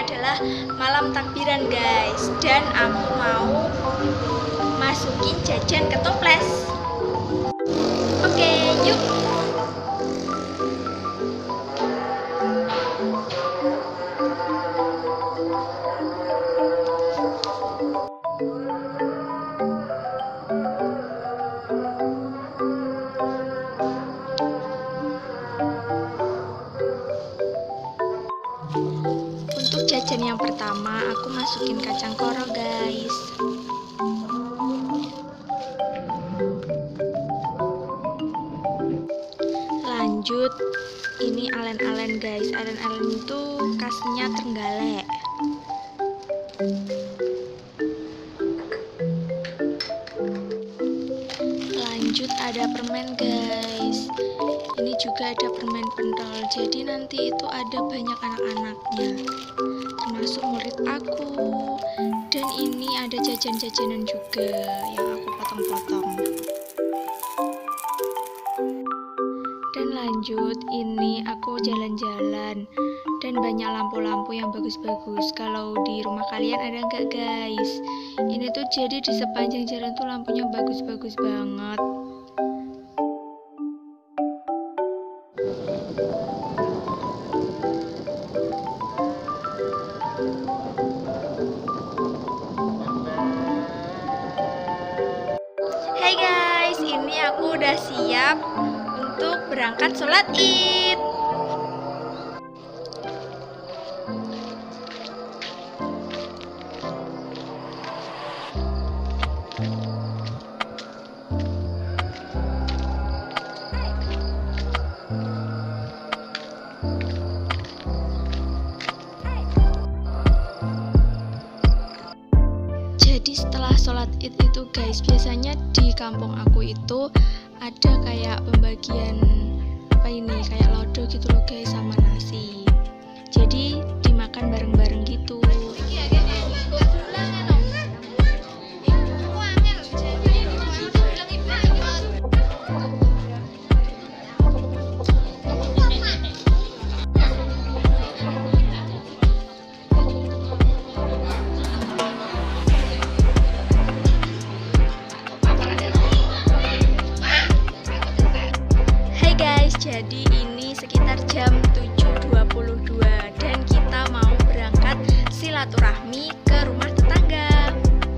adalah malam takbiran guys, dan aku mau masukin jajan ke toples. Oke, yuk. Untuk jajan yang pertama, aku masukin kacang koro guys. Lanjut, ini alen-alen guys. Alen-alen itu khasnya Trenggalek. Lanjut ada permen guys. Ini juga ada permen pentol. Jadi nanti itu ada banyak anak-anaknya, termasuk murid aku. Dan ini ada jajan-jajanan juga yang aku potong-potong. Dan lanjut, ini aku jalan-jalan dan banyak lampu-lampu yang bagus-bagus. Kalau di rumah kalian ada nggak guys? Ini tuh jadi di sepanjang jalan tuh lampunya bagus-bagus banget. Hai guys, ini aku udah siap untuk berangkat sholat Id. Jadi setelah sholat Id itu guys, biasanya di kampung aku itu ada kayak pembagian apa ini, kayak lodo gitu loh guys, sama nasi. Jadi dimakan bareng-bareng gitu. Jadi ini sekitar jam 7.22 dan kita mau berangkat silaturahmi ke rumah tetangga.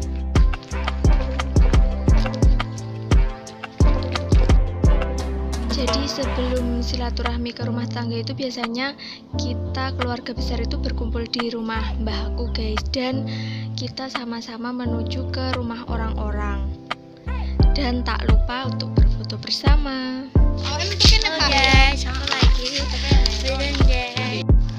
Jadi sebelum silaturahmi ke rumah tetangga itu biasanya kita keluarga besar itu berkumpul di rumah mbah aku guys, dan kita sama-sama menuju ke rumah orang-orang. Dan tak lupa untuk berfoto bersama. Guys, aku lagi belanja.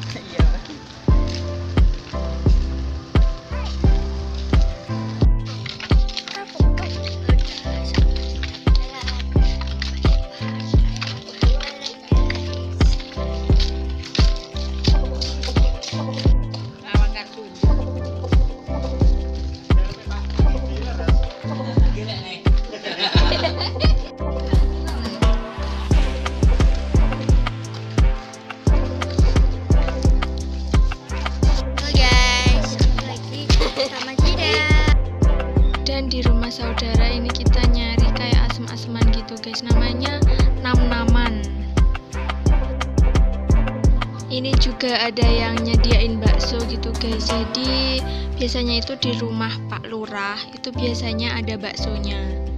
Dan di rumah saudara ini kita nyari kayak asem-aseman gitu guys, namanya nam-naman. Ini juga ada yang nyediain bakso gitu guys. Jadi biasanya itu di rumah Pak Lurah itu biasanya ada baksonya.